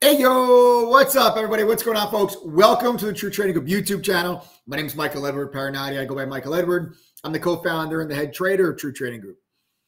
Hey, yo, what's up, everybody? What's going on, folks? Welcome to the True Trading Group YouTube channel. My name is Michael Edward Parinati. I go by Michael Edward. I'm the co-founder and the head trader of True Trading Group.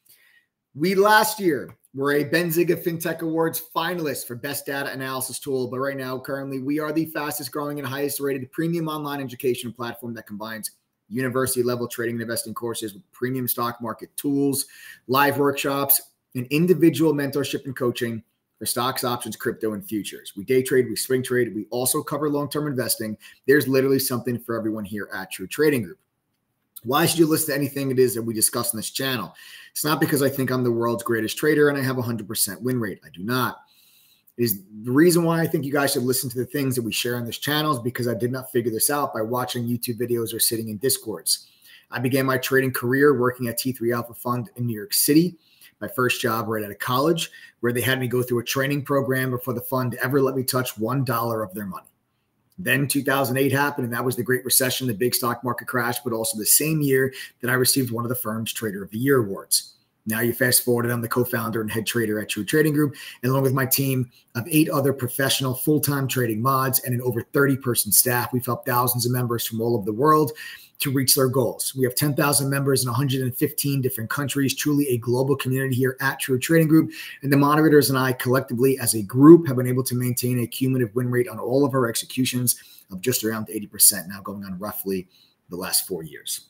We last year were a Benzinga FinTech Awards finalist for Best Data Analysis Tool, but right now, currently, we are the fastest growing and highest rated premium online education platform that combines university-level trading and investing courses with premium stock market tools, live workshops, and individual mentorship and coaching for stocks, options, crypto, and futures. We day trade, we swing trade. We also cover long-term investing. There's literally something for everyone here at True Trading Group. Why should you listen to anything it is that we discuss on this channel? It's not because I think I'm the world's greatest trader and I have a 100% win rate. I do not. It is the reason why I think you guys should listen to the things that we share on this channel is because I did not figure this out by watching YouTube videos or sitting in Discords. I began my trading career working at T3 Alpha Fund in New York City. My first job right out of college, where they had me go through a training program before the fund ever let me touch $1 of their money. Then 2008 happened, and that was the Great Recession, the big stock market crash, but also the same year that I received one of the firm's Trader of the Year awards. Now you fast forwarded, I'm the co-founder and head trader at True Trading Group, and along with my team of 8 other professional full-time trading mods and an over 30-person staff, we've helped thousands of members from all over the world to reach their goals. We have 10,000 members in 115 different countries, truly a global community here at True Trading Group. And the moderators and I collectively as a group have been able to maintain a cumulative win rate on all of our executions of just around 80%, now going on roughly the last 4 years.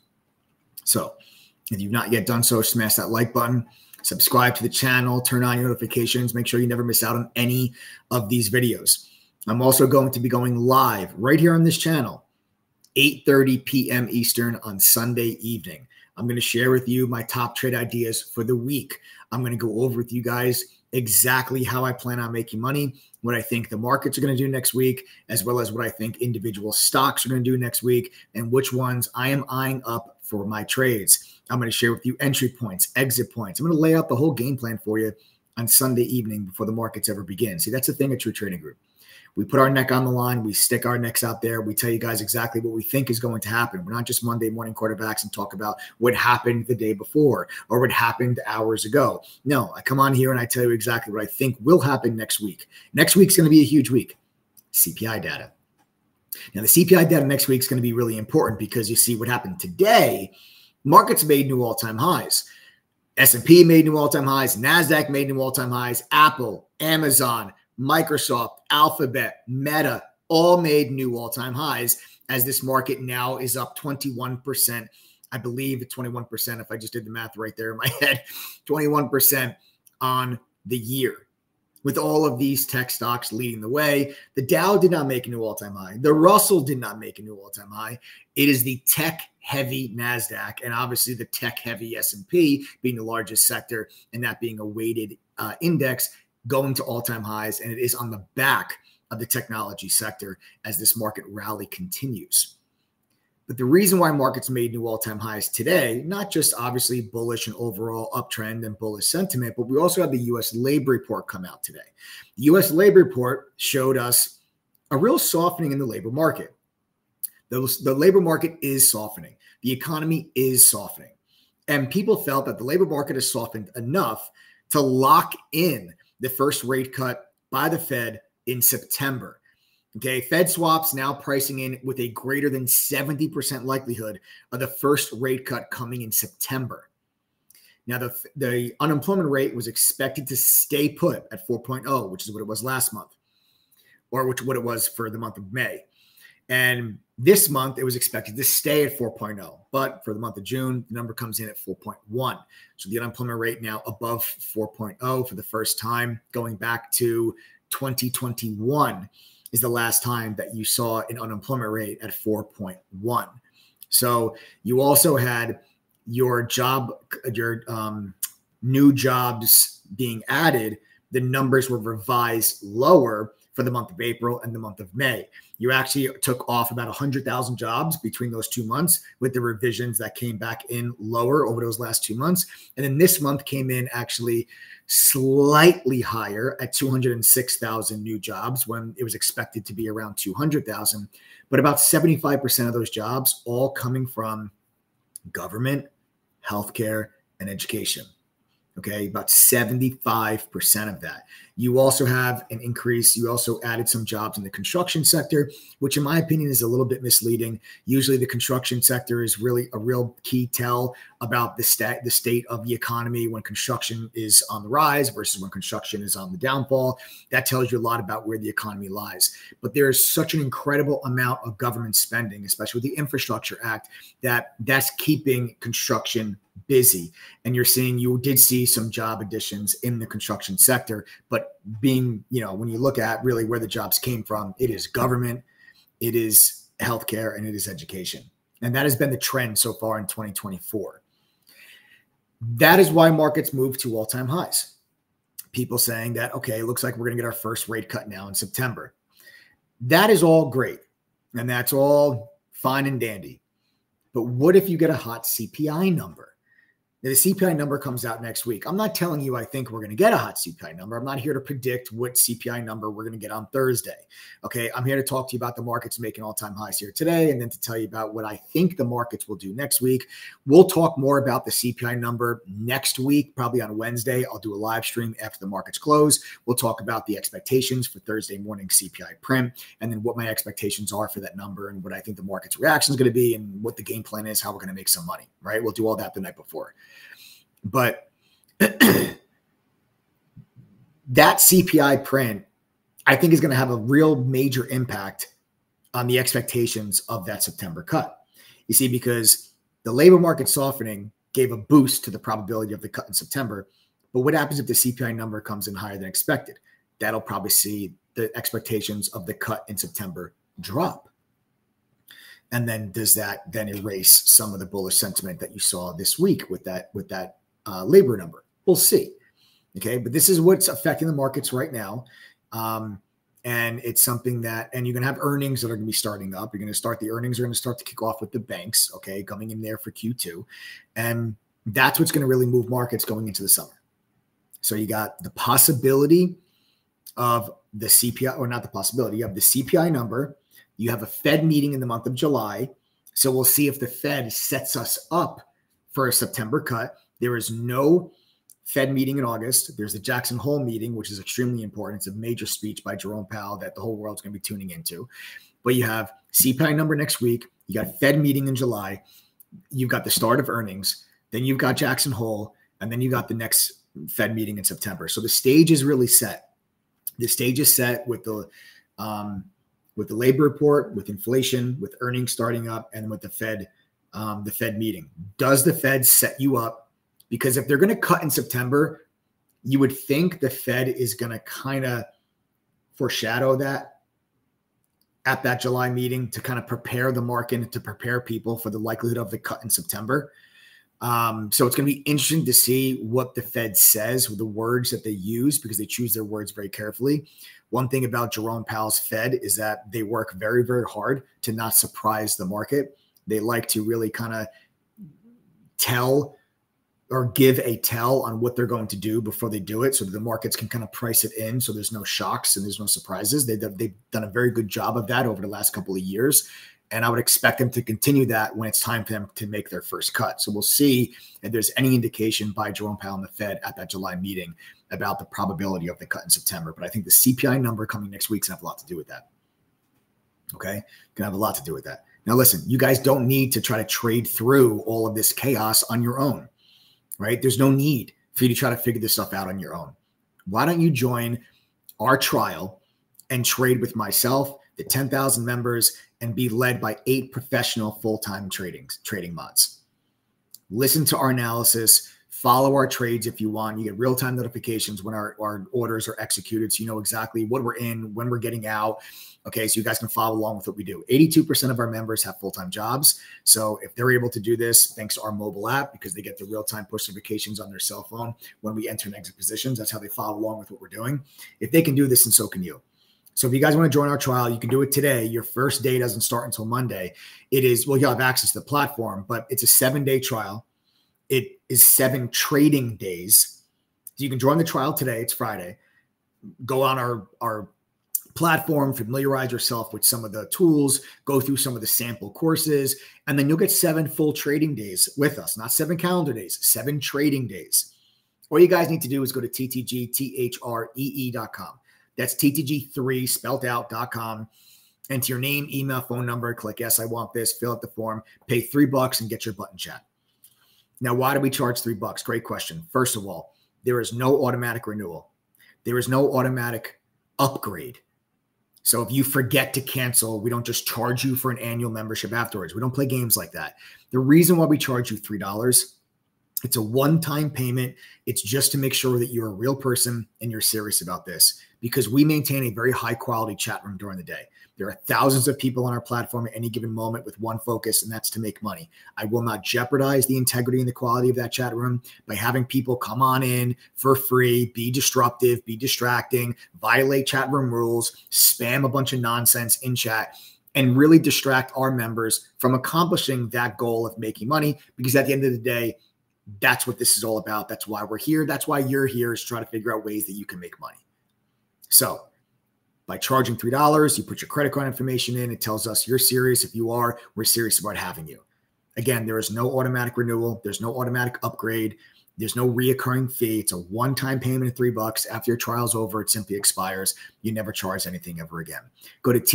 So if you've not yet done so, smash that like button, subscribe to the channel, turn on your notifications, make sure you never miss out on any of these videos. I'm also going to be going live right here on this channel, 8:30 p.m. Eastern on Sunday evening. I'm going to share with you my top trade ideas for the week. I'm going to go over with you guys exactly how I plan on making money, what I think the markets are going to do next week, as well as what I think individual stocks are going to do next week, and which ones I am eyeing up for my trades. I'm going to share with you entry points, exit points. I'm going to lay out the whole game plan for you on Sunday evening before the markets ever begin. See, that's the thing at True Trading Group. We put our neck on the line. We stick our necks out there. We tell you guys exactly what we think is going to happen. We're not just Monday morning quarterbacks and talk about what happened the day before or what happened hours ago. No, I come on here and I tell you exactly what I think will happen next week. Next week's going to be a huge week. CPI data. Now, the CPI data next week is going to be really important because you see what happened today. Markets made new all-time highs. S&P made new all-time highs. NASDAQ made new all-time highs. Apple, Amazon, Microsoft, Alphabet, Meta, all made new all-time highs as this market now is up 21%. I believe 21%, if I just did the math right there in my head, 21% on the year. With all of these tech stocks leading the way, the Dow did not make a new all-time high. The Russell did not make a new all-time high. It is the tech-heavy NASDAQ and obviously the tech-heavy S&P being the largest sector and that being a weighted index going to all-time highs, and it is on the back of the technology sector as this market rally continues. But the reason why markets made new all-time highs today, not just obviously bullish and overall uptrend and bullish sentiment, but we also had the U.S. labor report come out today. The U.S. labor report showed us a real softening in the labor market. The labor market is softening. The economy is softening. And people felt that the labor market has softened enough to lock in the first rate cut by the Fed in September. Okay, Fed swaps now pricing in with a greater than 70% likelihood of the first rate cut coming in September. Now, the unemployment rate was expected to stay put at 4.0, which is what it was last month, or what it was for the month of May. And this month, it was expected to stay at 4.0. But for the month of June, the number comes in at 4.1. So the unemployment rate now above 4.0 for the first time, going back to 2021 is the last time that you saw an unemployment rate at 4.1. So you also had your new jobs being added. The numbers were revised lower for the month of April and the month of May. You actually took off about 100,000 jobs between those 2 months with the revisions that came back in lower over those last 2 months. And then this month came in actually slightly higher at 206,000 new jobs when it was expected to be around 200,000. But about 75% of those jobs all coming from government, healthcare, and education. Okay, about 75% of that. You also have an increase. You also added some jobs in the construction sector, which in my opinion is a little bit misleading. Usually the construction sector is really a real key tell about the state of the economy when construction is on the rise versus when construction is on the downfall. That tells you a lot about where the economy lies. But there is such an incredible amount of government spending, especially with the Infrastructure Act, that's keeping construction busy. And you did see some job additions in the construction sector, but when you look at really where the jobs came from, it is government, it is healthcare, and it is education. And that has been the trend so far in 2024. That is why markets move to all-time highs. People saying that, okay, it looks like we're going to get our first rate cut now in September. That is all great. And that's all fine and dandy. But what if you get a hot CPI number? The CPI number comes out next week. I'm not telling you I think we're going to get a hot CPI number. I'm not here to predict what CPI number we're going to get on Thursday. Okay, I'm here to talk to you about the markets making all-time highs here today, and then to tell you about what I think the markets will do next week. We'll talk more about the CPI number next week, probably on Wednesday. I'll do a live stream after the markets close. We'll talk about the expectations for Thursday morning CPI print, and then what my expectations are for that number and what I think the market's reaction is going to be and what the game plan is, how we're going to make some money, right? We'll do all that the night before. But that CPI print, I think, is going to have a real major impact on the expectations of that September cut. You see, because the labor market softening gave a boost to the probability of the cut in September. But what happens if the CPI number comes in higher than expected? That'll probably see the expectations of the cut in September drop. And then does that then erase some of the bullish sentiment that you saw this week with that labor number? We'll see. Okay. But this is what's affecting the markets right now. And it's something and you're going to have earnings that are going to be starting up. The earnings are going to start to kick off with the banks. Okay. Coming in there for Q2. And that's what's going to really move markets going into the summer. So you got the possibility of the CPI, or not the possibility, you have the CPI number. You have a Fed meeting in the month of July. So we'll see if the Fed sets us up for a September cut. There is no Fed meeting in August. There's the Jackson Hole meeting, which is extremely important. It's a major speech by Jerome Powell that the whole world's going to be tuning into. But you have CPI number next week. You got Fed meeting in July. You've got the start of earnings. Then you've got Jackson Hole. And then you got the next Fed meeting in September. So the stage is really set. The stage is set with the labor report, with inflation, with earnings starting up, and with the Fed meeting. Does the Fed set you up? Because if they're going to cut in September, you would think the Fed is going to kind of foreshadow that at that July meeting to kind of prepare the market, to prepare people for the likelihood of the cut in September. So it's going to be interesting to see what the Fed says with the words that they use, because they choose their words very carefully. One thing about Jerome Powell's Fed is that they work very, very hard to not surprise the market. They like to really kind of tell or give a tell on what they're going to do before they do it, so that the markets can kind of price it in, so there's no shocks and there's no surprises. They've done a very good job of that over the last couple of years, and I would expect them to continue that when it's time for them to make their first cut. So we'll see if there's any indication by Jerome Powell and the Fed at that July meeting about the probability of the cut in September. But I think the CPI number coming next week's going to have a lot to do with that. Okay? Going to have a lot to do with that. Now, listen, you guys don't need to try to trade through all of this chaos on your own. Right? There's no need for you to try to figure this stuff out on your own. Why don't you join our trial and trade with myself, the 10,000 members, and be led by 8 professional full-time trading mods? Listen to our analysis, follow our trades if you want. You get real-time notifications when our orders are executed, so you know exactly what we're in, when we're getting out. Okay, so you guys can follow along with what we do. 82% of our members have full-time jobs. So if they're able to do this, thanks to our mobile app, because they get the real-time push notifications on their cell phone when we enter and exit positions, that's how they follow along with what we're doing. If they can do this, and so can you. So if you guys want to join our trial, you can do it today. Your first day doesn't start until Monday. You'll have access to the platform, but it's a 7-day trial. It is 7 trading days. So you can join the trial today. It's Friday. Go on our platform, familiarize yourself with some of the tools, go through some of the sample courses, and then you'll get 7 full trading days with us, not 7 calendar days, 7 trading days. All you guys need to do is go to ttgthree.com. That's ttg3 spelled out.com. Enter your name, email, phone number, click yes, I want this, fill out the form, pay $3 and get your button chat. Now, why do we charge $3? Great question. First of all, there is no automatic renewal. There is no automatic upgrade. So if you forget to cancel, we don't just charge you for an annual membership afterwards. We don't play games like that. The reason why we charge you $3, it's a one-time payment. It's just to make sure that you're a real person and you're serious about this, because we maintain a very high-quality chat room during the day. There are thousands of people on our platform at any given moment with one focus, and that's to make money. I will not jeopardize the integrity and the quality of that chat room by having people come on in for free, be disruptive, be distracting, violate chat room rules, spam a bunch of nonsense in chat, and really distract our members from accomplishing that goal of making money. Because at the end of the day, that's what this is all about. That's why we're here. That's why you're here, is to try to figure out ways that you can make money. So by charging $3, you put your credit card information in. It tells us you're serious. If you are, we're serious about having you. Again, there is no automatic renewal. There's no automatic upgrade. There's no reoccurring fee. It's a one-time payment of $3. After your trial's over, it simply expires. You never charge anything ever again. Go to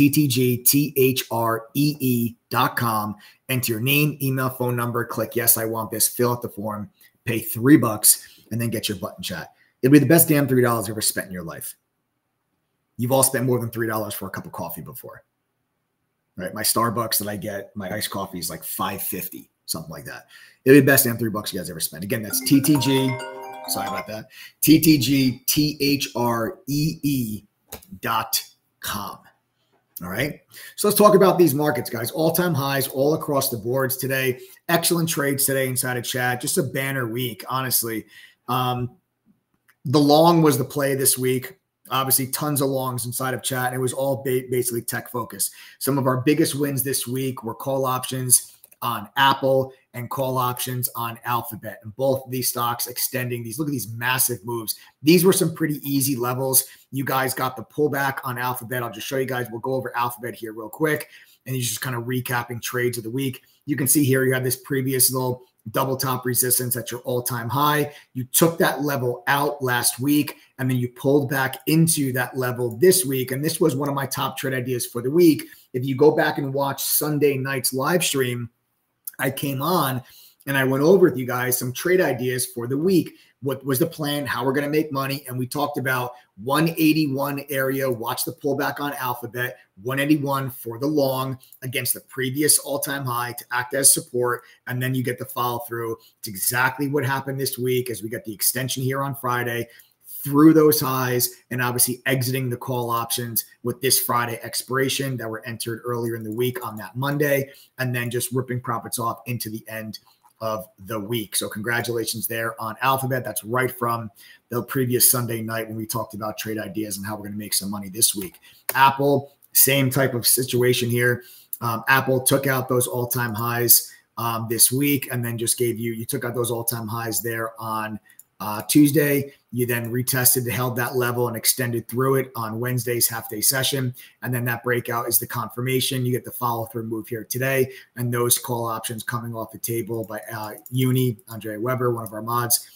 ttgthree.com, enter your name, email, phone number, click yes, I want this, fill out the form, pay $3, and then get your button chat. It'll be the best damn $3 you ever spent in your life. You've all spent more than $3 for a cup of coffee before, right? My Starbucks that I get, my iced coffee is like $5.50, something like that. It'll be the best damn $3 you guys ever spent. Again, that's TTG. Sorry about that. TTGTHREE.com. All right. So let's talk about these markets, guys. All-time highs all across the boards today. Excellent trades today inside of chat. Just a banner week, honestly. The long was the play this week. Obviously, tons of longs inside of chat. And it was all basically tech focused. Some of our biggest wins this week were call options on Apple and call options on Alphabet. And both of these stocks extending these. Look at these massive moves. These were some pretty easy levels. You guys got the pullback on Alphabet. I'll just show you guys. We'll go over Alphabet here real quick. And he's just kind of recapping trades of the week. You can see here you have this previous little double top resistance at your all-time high. You took that level out last week, and then you pulled back into that level this week. And this was one of my top trade ideas for the week. If you go back and watch Sunday night's live stream, I came on and I went over with you guys some trade ideas for the week. What was the plan? How we're going to make money? And we talked about 181 area. Watch the pullback on Alphabet. 181 for the long against the previous all-time high to act as support. And then you get the follow through. It's exactly what happened this week as we got the extension here on Friday through those highs, and obviously exiting the call options with this Friday expiration that were entered earlier in the week on that Monday, and then just ripping profits off into the end of the week. So congratulations there on Alphabet. That's right from the previous Sunday night when we talked about trade ideas and how we're going to make some money this week. Apple, same type of situation here. Apple took out those all-time highs this week, and then just gave you took out those all-time highs there on Tuesday. You then retested, held that level, and extended through it on Wednesday's half-day session. And then that breakout is the confirmation. You get the follow-through move here today, and those call options coming off the table by Uni, Andre Weber, one of our mods,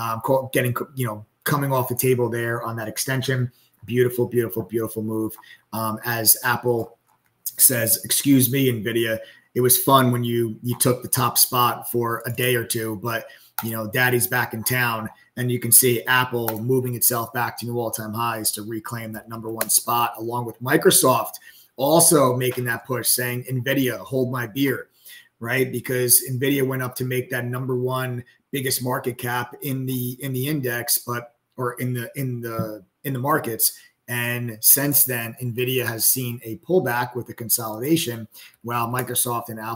coming off the table there on that extension. Beautiful, beautiful, beautiful move. As Apple says, excuse me, NVIDIA, it was fun when you took the top spot for a day or two, but daddy's back in town, and you can see Apple moving itself back to new all-time highs to reclaim that #1 spot, along with Microsoft also making that push, saying, NVIDIA, hold my beer, right? Because NVIDIA went up to make that #1 biggest market cap in the index, or in the markets. And since then, NVIDIA has seen a pullback with the consolidation, while Microsoft and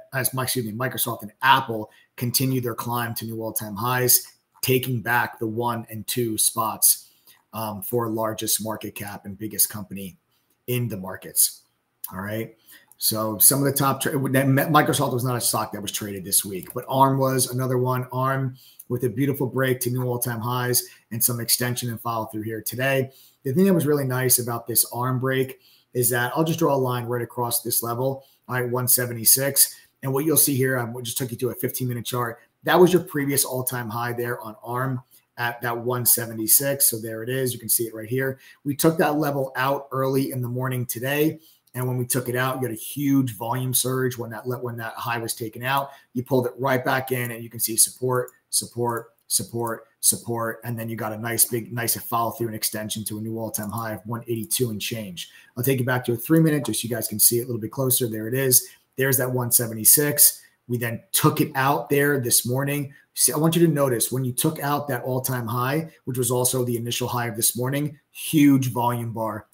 Apple continue their climb to new all-time highs, taking back the 1 and 2 spots for largest market cap and biggest company in the markets. All right. So some of the top Microsoft was not a stock that was traded this week, but ARM was another one. ARM with a beautiful break to new all-time highs and some extension and follow through here today. The thing that was really nice about this ARM break is that I'll just draw a line right across this level, all right, 176. And what you'll see here, I just took you to a 15-minute chart. That was your previous all-time high there on ARM at that 176. So there it is. You can see it right here. We took that level out early in the morning today. And when we took it out, you got a huge volume surge when that high was taken out. You pulled it right back in, and you can see support, support, support, support, and then you got a nice follow through and extension to a new all-time high of 182 and change. I'll take you back to a 3-minute just so you guys can see it a little bit closer. There it is. There's that 176. We then took it out there this morning. See, I want you to notice when you took out that all-time high, which was also the initial high of this morning, huge volume bar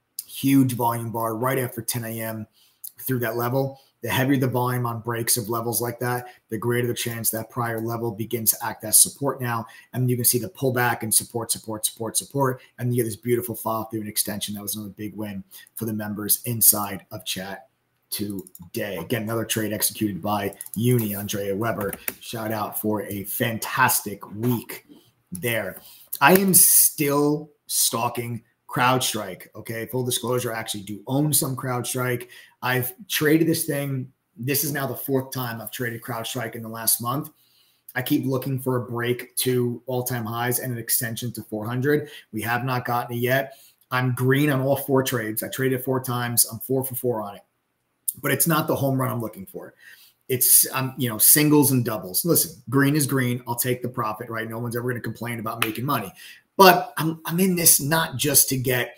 right after 10 a.m. through that level. The heavier the volume on breaks of levels like that, the greater the chance that prior level begins to act as support now. And you can see the pullback and support. And you get this beautiful follow through and extension. That was another big win for the members inside of chat today. Again, another trade executed by Uni, Andrea Weber. Shout out for a fantastic week there. I am still stalking CrowdStrike. Okay. Full disclosure, I actually do own some CrowdStrike. I've traded this thing. This is now the 4th time I've traded CrowdStrike in the last month. I keep looking for a break to all-time highs and an extension to 400. We have not gotten it yet. I'm green on all 4 trades. I traded 4 times. I'm 4 for 4 on it, but it's not the home run I'm looking for. It's, singles and doubles. Listen, green is green. I'll take the profit, right? No one's ever going to complain about making money. But I'm in this not just to get,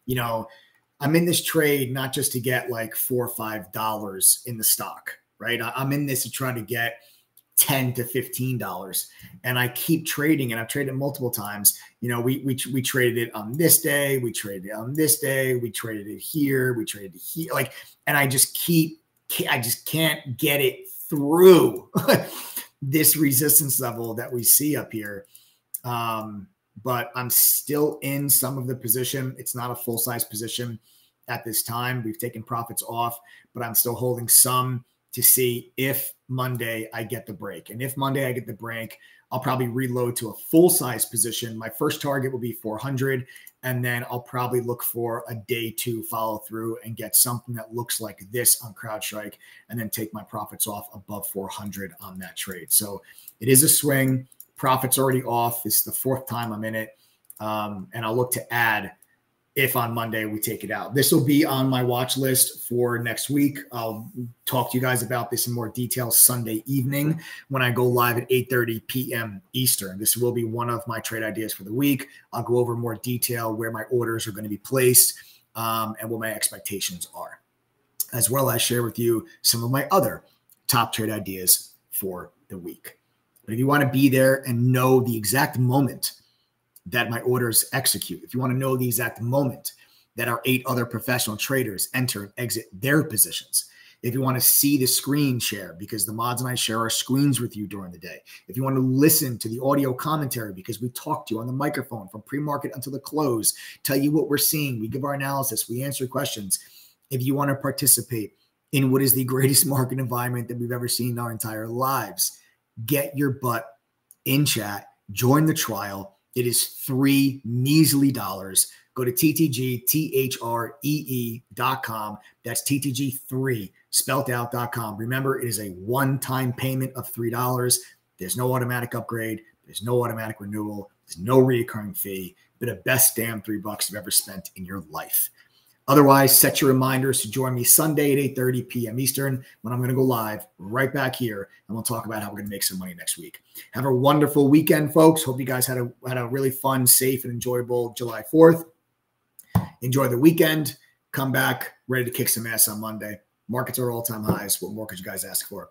I'm in this trade not just to get like $4 or $5 in the stock, right? I'm in this to try to get $10 to $15, and I keep trading, and I've traded it multiple times. We traded it on this day, we traded it on this day, we traded it here, we traded it here, and I just can't get it through this resistance level that we see up here. But I'm still in some of the position. It's not a full-size position at this time. We've taken profits off, but I'm still holding some to see if Monday I get the break. And if Monday I get the break, I'll probably reload to a full-size position. My first target will be 400, and then I'll probably look for a day 2 follow through and get something that looks like this on CrowdStrike, and then take my profits off above 400 on that trade. So it is a swing. Profits already off. This is the 4th time I'm in it. And I'll look to add if on Monday we take it out. This will be on my watch list for next week. I'll talk to you guys about this in more detail Sunday evening when I go live at 8:30 p.m. Eastern. This will be one of my trade ideas for the week. I'll go over more detail where my orders are going to be placed and what my expectations are, as well as share with you some of my other top trade ideas for the week. But if you want to be there and know the exact moment that my orders execute, if you want to know the exact moment that our 8 other professional traders enter and exit their positions, if you want to see the screen share, because the mods and I share our screens with you during the day, if you want to listen to the audio commentary, because we talk to you on the microphone from pre-market until the close, tell you what we're seeing, we give our analysis, we answer questions. If you want to participate in what is the greatest market environment that we've ever seen in our entire lives, get your butt in chat, join the trial. It is $3 measly. Go to ttgthree.com. That's ttg3 spelled out.com. Remember, it is a one-time payment of $3. There's no automatic upgrade. There's no automatic renewal. There's no recurring fee. But the best damn $3 you've ever spent in your life. Otherwise, set your reminders to join me Sunday at 8:30 p.m. Eastern when I'm going to go live right back here, and we'll talk about how we're going to make some money next week. Have a wonderful weekend, folks. Hope you guys had a really fun, safe, and enjoyable July 4th. Enjoy the weekend. Come back ready to kick some ass on Monday. Markets are all-time highs. What more could you guys ask for?